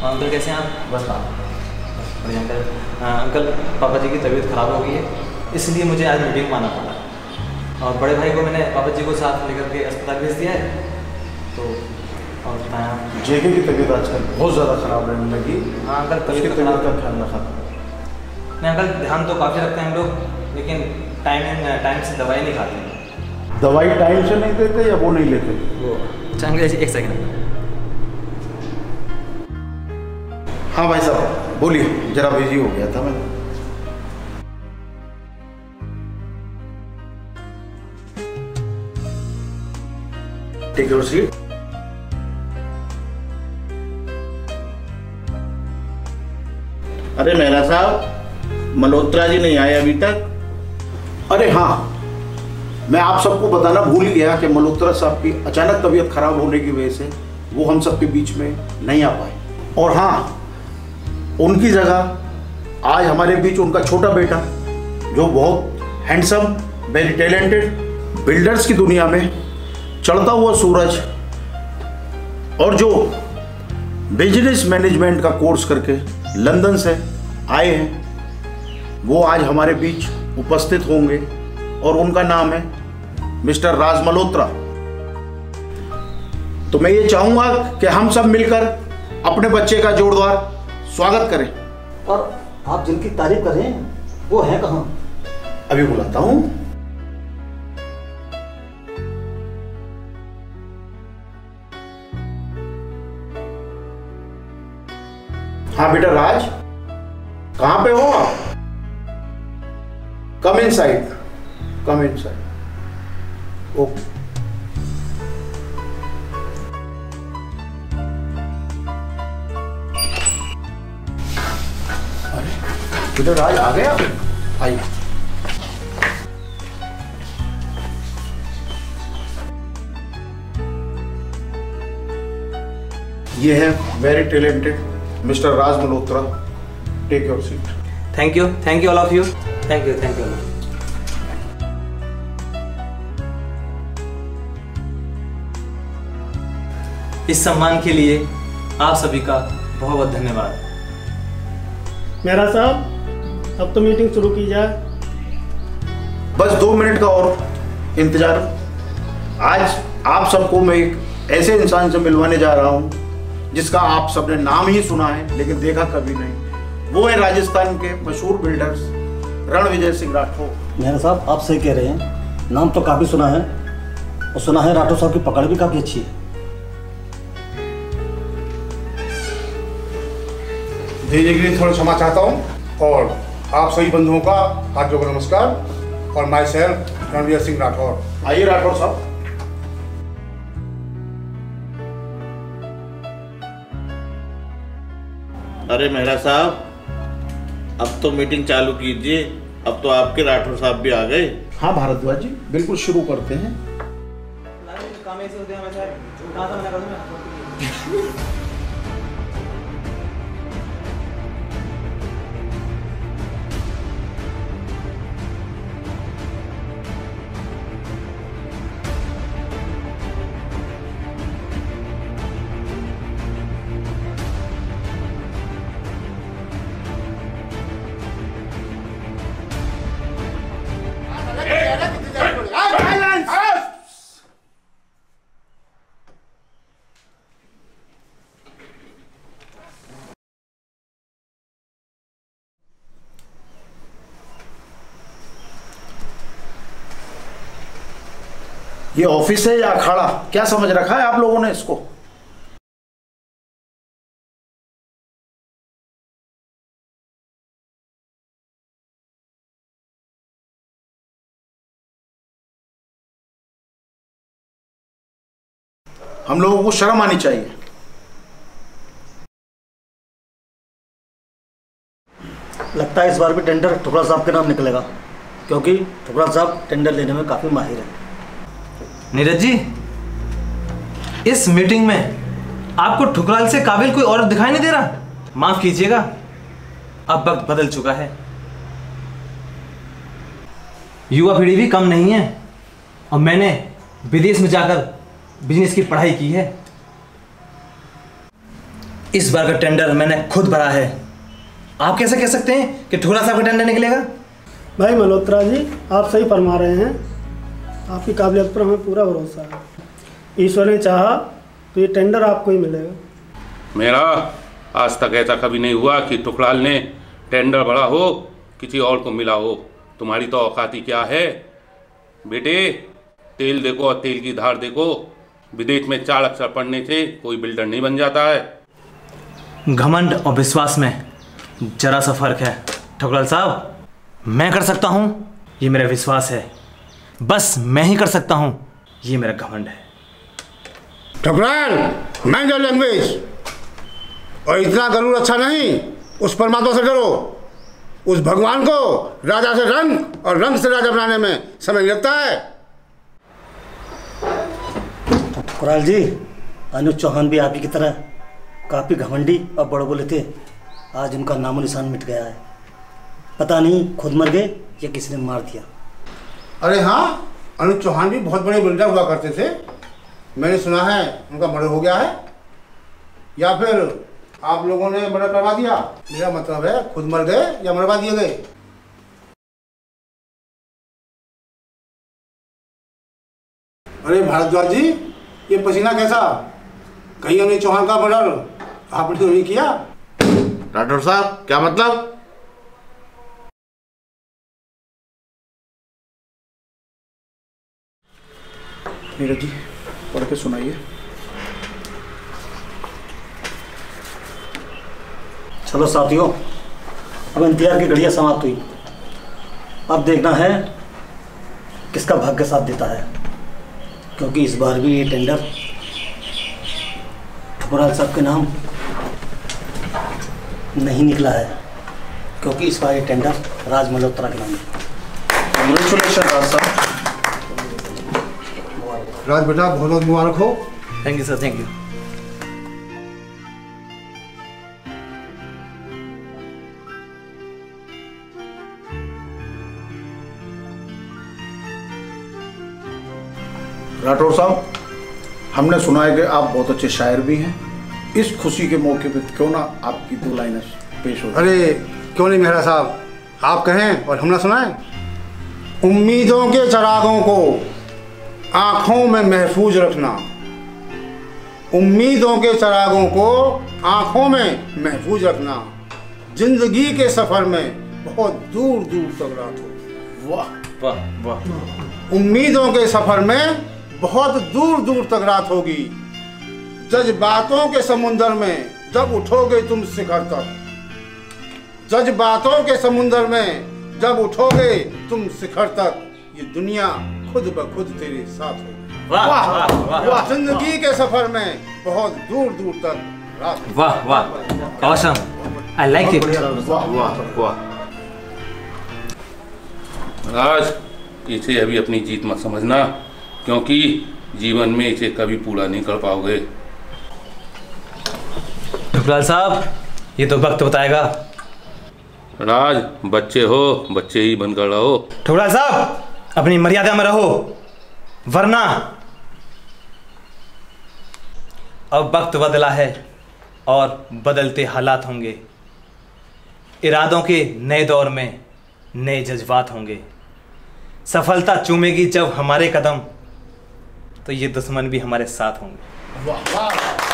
Uncle कैसे हैं आप? बस आप बढ़िया अंकल। अंकल पापा जी की तबीयत ख़राब हो गई है, इसलिए मुझे आज मीटिंग में आना पड़ा। और बड़े भाई को मैंने पापा जी को साथ लेकर के अस्पताल भेज दिया है। तो और बताया जेके की तबीयत आजकल बहुत ज़्यादा ख़राब रहने लगी। हाँ अंकल, तबीयत का ख्याल रखा। नहीं अंकल, ध्यान तो काफ़ी रखते हैं हम लोग, लेकिन टाइम से दवाई नहीं खाते। दवाई टाइम से नहीं देते या वो नहीं लेते? वो अच्छा अंकल, एक सेकंड। हाँ भाई साहब बोलिए, जरा बिजी हो गया था मैं। Take your seat. अरे मेहरा साहब, मल्होत्रा जी नहीं आए अभी तक? अरे हाँ, मैं आप सबको बताना भूल गया कि मल्होत्रा साहब की अचानक तबीयत खराब होने की वजह से वो हम सबके बीच में नहीं आ पाए। और हाँ, उनकी जगह आज हमारे बीच उनका छोटा बेटा, जो बहुत हैंडसम, वेरी टैलेंटेड, बिल्डर्स की दुनिया में चढ़ता हुआ सूरज और जो बिजनेस मैनेजमेंट का कोर्स करके लंदन से आए हैं, वो आज हमारे बीच उपस्थित होंगे। और उनका नाम है मिस्टर राज मल्होत्रा। तो मैं ये चाहूंगा कि हम सब मिलकर अपने बच्चे का जोरदार स्वागत करें। और आप जिनकी तारीफ कर रहे हैं वो हैं कहाँ? अभी बुलाता हूं। हाँ बेटा राज, कहां पे हो आप? Come inside, come inside. Okay. अरे बेटा राज आ गए आप? आइए। ये है very talented mister Raj Malhotra. Take your seat. Thank you all of you. Thank you all. इस सम्मान के लिए आप सभी का बहुत बहुत धन्यवाद। मेहरा साहब, अब तो मीटिंग शुरू की जाए। बस 2 मिनट का और इंतजार। आज आप सबको मैं एक ऐसे इंसान से मिलवाने जा रहा हूं जिसका आप सबने नाम ही सुना है लेकिन देखा कभी नहीं। वो है राजस्थान के मशहूर बिल्डर्स रणविजय सिंह राठौर। मेहरा साहब, आप सही कह रहे हैं, नाम तो काफ़ी सुना है, और सुना है राठौर साहब की पकड़ भी काफ़ी अच्छी है। भेजने के लिए थोड़ा क्षमा चाहता हूँ, और आप सभी बंधुओं का हाथ जोड़कर नमस्कार। और माई सेल्फ रणवीर सिंह राठौर। आइए राठौर साहब। अरे मेहरा साहब, अब तो मीटिंग चालू कीजिए। अब तो आपके राठौर साहब भी आ गए। हाँ भारद्वाज जी, बिल्कुल शुरू करते हैं। काम ऐसे होते हैं हमेशा, कहाँ से मना कर दूं मैं? ये ऑफिस है या अखाड़ा, क्या समझ रखा है आप लोगों ने इसको? हम लोगों को शर्म आनी चाहिए। लगता है इस बार भी टेंडर ठुकरा साहब के नाम निकलेगा, क्योंकि ठुकरा साहब टेंडर लेने में काफ़ी माहिर है। नीरज जी, इस मीटिंग में आपको ठुकराल से काबिल कोई और दिखाई नहीं दे रहा? माफ कीजिएगा, अब वक्त बदल चुका है। युवा पीढ़ी भी कम नहीं है, और मैंने विदेश में जाकर बिजनेस की पढ़ाई की है। इस बार का टेंडर मैंने खुद भरा है। आप कैसे कह सकते हैं कि ठुकराल साहब का टेंडर निकलेगा? भाई मल्होत्रा जी, आप सही फरमा रहे हैं। आपकी काबिलियत पर हमें पूरा भरोसा है। ईश्वर ने चाहा तो ये टेंडर आपको ही मिलेगा। मेरा आज तक ऐसा कभी नहीं हुआ कि ठुकराल ने टेंडर भरा हो किसी और को मिला हो। तुम्हारी तो औकात ही क्या है बेटे। तेल देखो और तेल की धार देखो। विदेश में 4 अक्षर पढ़ने से कोई बिल्डर नहीं बन जाता है। घमंड और विश्वास में जरा सा फर्क है ठुकराल साहब। मैं कर सकता हूं, ये मेरा विश्वास है। बस मैं ही कर सकता हूं, ये मेरा घमंड है। Thukral, mind your language. और इतना गरूर अच्छा नहीं। उस परमात्मा से डरो। उस भगवान को राजा से रंग और रंग से राजा बनाने में समय लगता है। ठुकराल जी, अनुज चौहान भी आप ही की तरह काफ़ी घमंडी और बड़बोले थे। आज उनका नामो निशान मिट गया है। पता नहीं खुद मर गए या किसी ने मार दिया। अरे हाँ, अनुज चौहान भी बहुत बड़े बिल्डर हुआ करते थे। मैंने सुना है उनका मर्डर हो गया है, या फिर आप लोगों ने मर्डर करवा दिया। मेरा मतलब है खुद मर गए या मरवा दिए गए। अरे भारद्वाज जी, ये पसीना कैसा? कहीं अनुज चौहान का मर्डर आपने तो नहीं किया? राठौर साहब, क्या मतलब? नीरज जी, पढ़ के सुनाइए। चलो साथियों, अब इंतजार की घड़ियाँ समाप्त हुई। अब देखना है किसका भाग्य साथ देता है, क्योंकि इस बार भी ये टेंडर ठुकराल साहब के नाम नहीं निकला है, क्योंकि इस बार ये टेंडर राज मल्होत्रा के नाम है। कांग्रेचुलेशन राज साहब। राज बेटा, बहुत बहुत मुबारक हो। Thank you sir, thank you. Rathore साहब, हमने सुना है कि आप बहुत अच्छे शायर भी हैं। इस खुशी के मौके पे क्यों ना आपकी 2 लाइनें पेश हो। अरे क्यों नहीं मेहरा साहब, आप कहें और हम ना सुनाएं। उम्मीदों के चरागों को आंखों में महफूज रखना। उम्मीदों के चरागों को आंखों में महफूज रखना। जिंदगी के सफर में बहुत दूर दूर तक रात हो। वाह वाह वाह। उम्मीदों के सफर में बहुत दूर दूर तक रात होगी। जज्बातों के समुंदर में जब उठोगे तुम शिखर तक। जज्बातों के समुंदर में जब उठोगे तुम शिखर तक, ये दुनिया खुद ब खुद तेरे साथ होगी। वाह वाह वाह वाह। जिंदगी के सफर में बहुत दूर दूर तक रात होगी। वाह वाह, ऑसम, आई लाइक इट। वाह वाह। राज, इसे अभी अपनी जीत मत समझना, क्योंकि जीवन में इसे कभी पूरा नहीं कर पाओगे। ठुकराल साहब, ये तो वक्त बताएगा। राज, बच्चे हो, बच्चे ही बनकर रहो। ठुकराल साहब, अपनी मर्यादा में रहो, वरना अब वक्त बदला है और बदलते हालात होंगे। इरादों के नए दौर में नए जज्बात होंगे। सफलता चूमेगी जब हमारे कदम, तो ये दुश्मन भी हमारे साथ होंगे। वाह वाह।